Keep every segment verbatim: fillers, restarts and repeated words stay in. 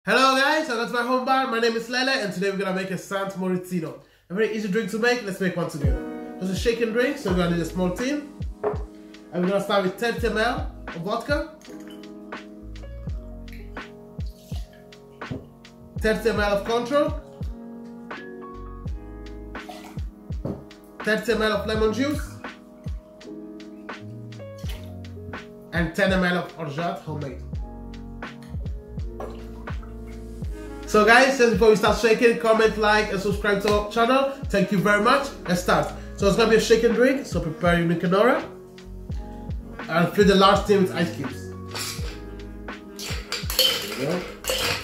Hello guys, welcome to my home bar. My name is Lele and today we're gonna make a Sant Maurizino. A very easy drink to make. Let's make one together. Just a shaken drink, so we're gonna need a small tin. And we're gonna start with thirty milliliters of vodka, thirty milliliters of Cointreau, thirty milliliters of lemon juice, and ten milliliters of orgeat homemade. So guys, just before we start shaking, comment, like, and subscribe to our channel. Thank you very much. Let's start. So it's gonna be a shaken drink, so prepare your Micanora. And fill the large tin with ice cubes. There we go.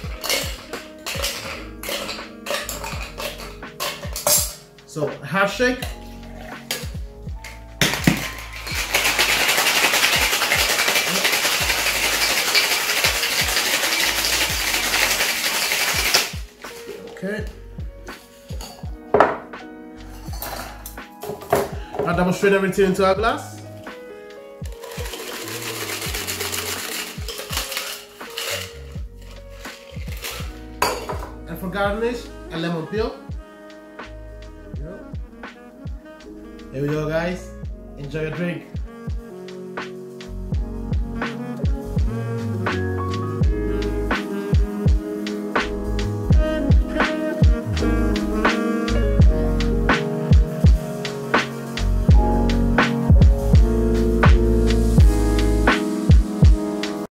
So half shake. Okay. I'll demonstrate everything into our glass. And for garnish, a lemon peel. There we go, guys. Enjoy your drink.